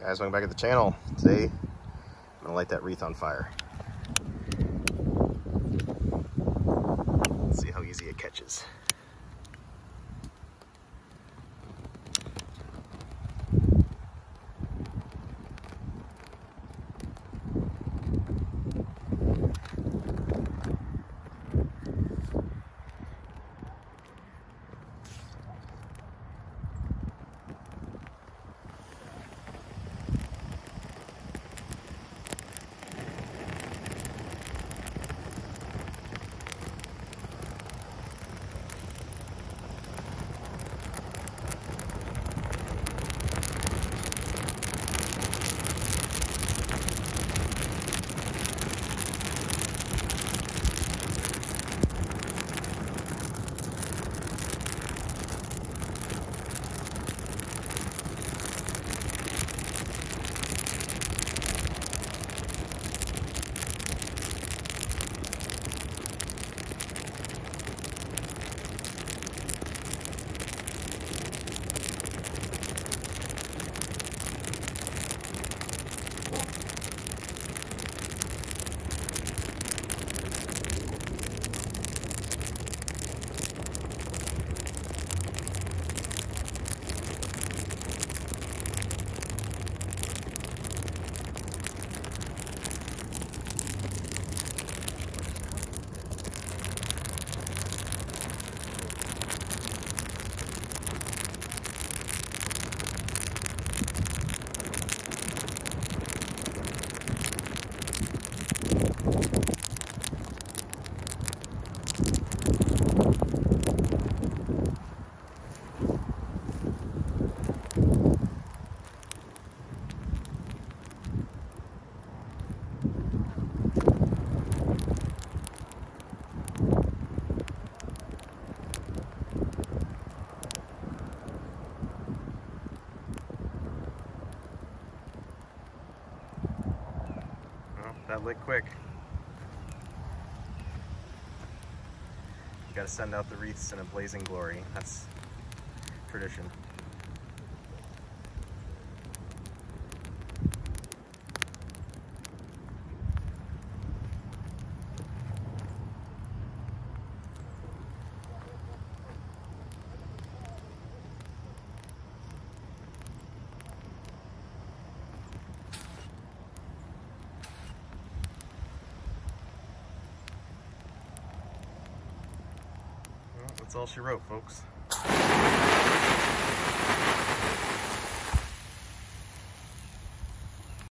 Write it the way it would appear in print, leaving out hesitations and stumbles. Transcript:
Guys, welcome back to the channel. Today, I'm gonna light that wreath on fire. Let's see how easy it catches. That lit quick. You gotta send out the wreaths in a blazing glory. That's tradition. That's all she wrote, folks.